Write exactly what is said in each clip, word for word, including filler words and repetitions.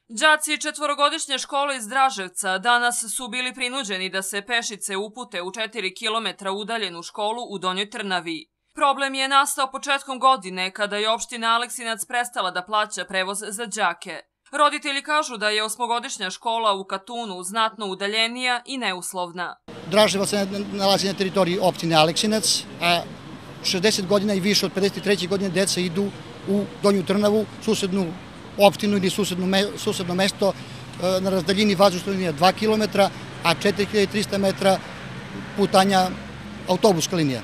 Đaci četvorogodišnje škole iz Draževca danas su bili prinuđeni da se pešice upute u četiri kilometra udaljenu školu u Donjoj Trnavi. Problem je nastao početkom godine kada je opština Aleksinac prestala da plaća prevoz za đake. Roditelji kažu da je osmogodišnja škola u Katunu znatno udaljenija i neuslovna. Draževac se nalazi na teritoriji opštine Aleksinac, a šezdeset godina i više od pedeset treće godine deca idu u Donju Trnavu, susednu opštinu ili susedno mesto na razdaljini vazdušne linije dva kilometra, a četiri hiljade trista metra putanja autobuska linija.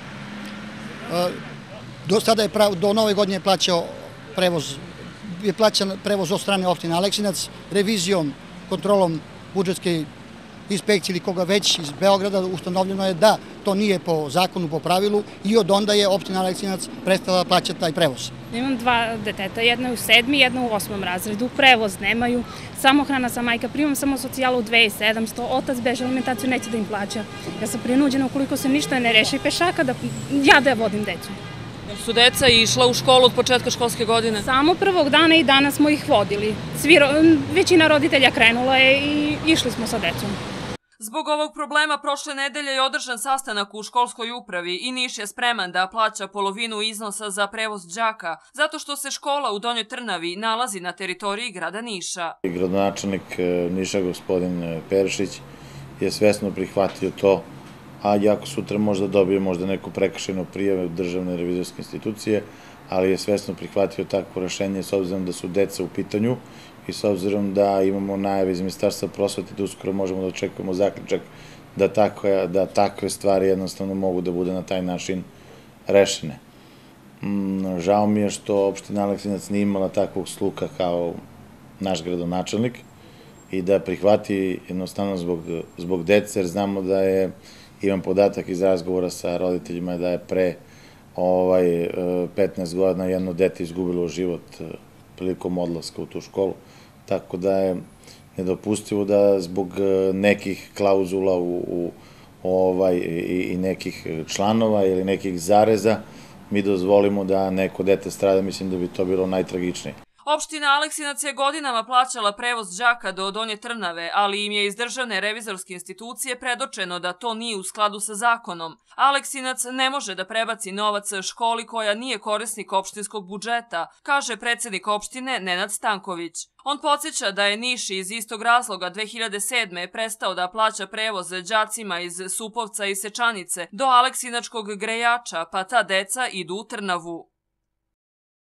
Do sada je do nove godine plaćao prevoz je plaćan prevoz od strane opštine Aleksinac, revizijom, kontrolom budžetske inspekcije ili koga već iz Beograda ustanovljeno je da to nije po zakonu, po pravilu i od onda je opština Aleksinac prestala plaćati taj prevoz. Imam dva deteta, jedna je u sedmi, jedna u osmom razredu, prevoz nemaju, samohrana sam majka, primam samo socijalu dve hiljade sedamsto, otac beže alimentaciju, neće da im plaća. Ja sam prinuđena ukoliko se ništa ne reši pešaka da ja da vodim decu. Su deca išla u školu od početka školske godine? Samo prvog dana i danas smo ih vodili. Većina roditelja krenula je i išli smo sa decom. Zbog ovog problema prošle nedelje je održan sastanak u školskoj upravi i Niš je spreman da plaća polovinu iznosa za prevoz đaka, zato što se škola u Donjoj Trnavi nalazi na teritoriji grada Niša. Gradonačelnik Niša, gospodin Perišić, je svesno prihvatio to, a jako sutra možda dobije možda neku prekršajnu prijave državne revizorske institucije, ali je svesno prihvatio takvo rešenje s obzirom da su deca u pitanju i s obzirom da imamo najave iz Ministarstva prosvete da uskoro možemo da očekujemo zaključak da takve stvari jednostavno mogu da bude na taj način rešene. Žao mi je što opština Aleksinac nije imala takvog sluha kao naš gradonačelnik i da prihvati jednostavno zbog dece, jer znamo da je, imam podatak iz razgovora sa roditeljima, da je pre petnaest godina jedno dete izgubilo život prilikom odlaska u tu školu, tako da je nedopustivo da zbog nekih klauzula i nekih članova ili nekih zareza mi dozvolimo da neko dete strada. Mislim da bi to bilo najtragičnije. Opština Aleksinac je godinama plaćala prevoz đaka do Donje Trnave, ali im je iz državne revizorske institucije predočeno da to nije u skladu sa zakonom. Aleksinac ne može da prebaci novac školi koja nije korisnik opštinskog budžeta, kaže predsednik opštine Nenad Stanković. On podsjeća da je Niš iz istog razloga dve hiljade sedme prestao da plaća prevoz đacima iz Supovca i Sečanice do Aleksinačkog Grejača, pa ta deca idu u Trnavu.